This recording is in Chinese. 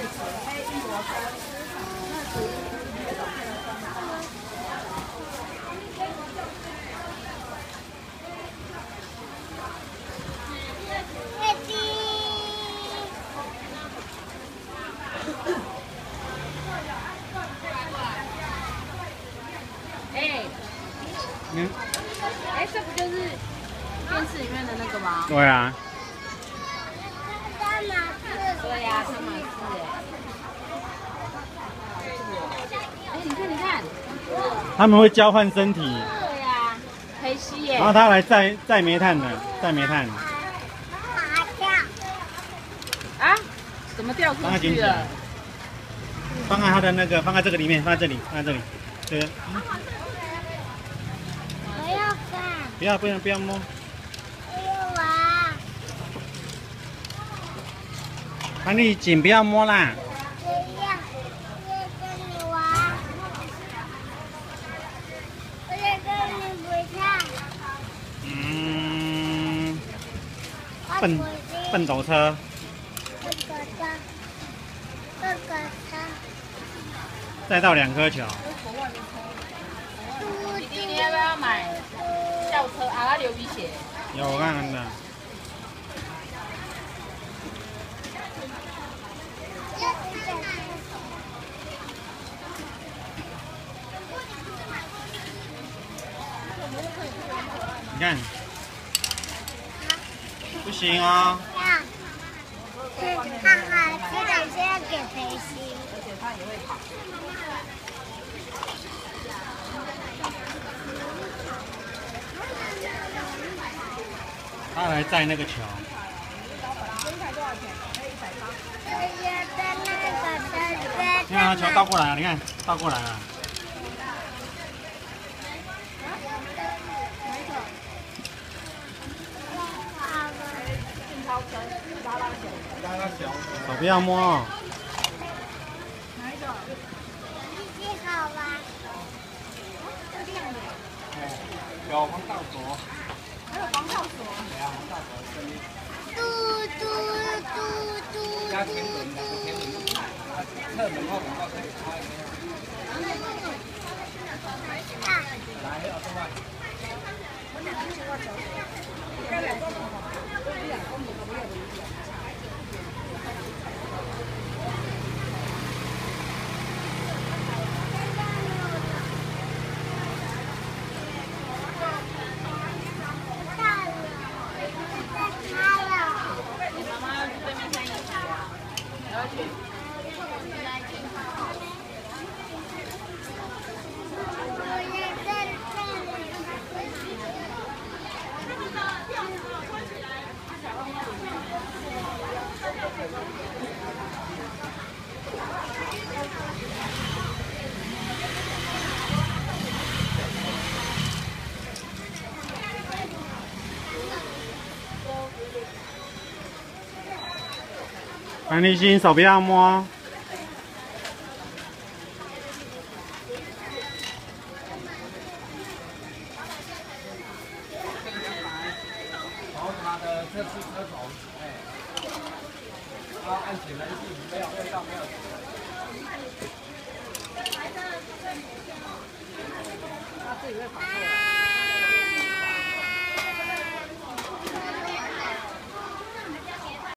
哎，这不就是电视里面的那个吗？ 对啊。 对呀，汤马士哎，你看，你看， 他们会交换身体。 对呀，黑溪耶。 然后他来载煤炭的，载煤炭。 啊？怎么掉出去了？ 放在他的那个，放在这个里面，放在这里，放在这里。对。 我要看。 不要摸。 我要玩。 那你紧不要摸啦。 不要，我要跟你玩。我要跟你回家。 笨斗车。再到2颗球。 弟弟，你要不要买轿车啊？流鼻血。 有，我看看的。你看，不行哦。 哈哈，这两是要给培训。 而且他也会跑。 他来载那个球。你看，球倒过来了，你看，倒过来了。手不要摸哦。 哪一个？机器好玩。 有防盗锁。 还有防盗锁。 对啊，防盗锁声音。加天轮的，天轮的。侧门后门后可以开。来，要多少？安立新，手不要摸。然后他的这次车头，他按起来是没有味道，没有。 他自己会跑过来。